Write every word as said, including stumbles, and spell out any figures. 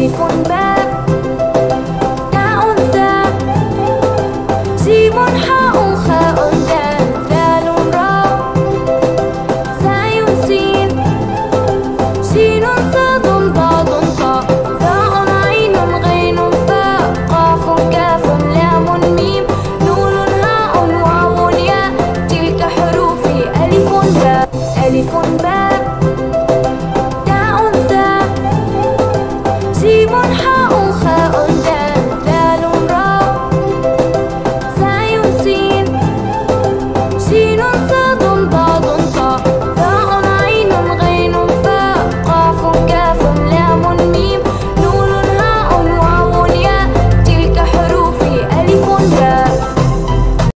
ألف باء تاء ثاء جيم حاء خاء دال ذال راء زاي سين شين صاد ضاد طاء ثاء عين غين فاء قاف كاف لام ميم نون هاء واو ياء تلك حروف ألف باء ألف باء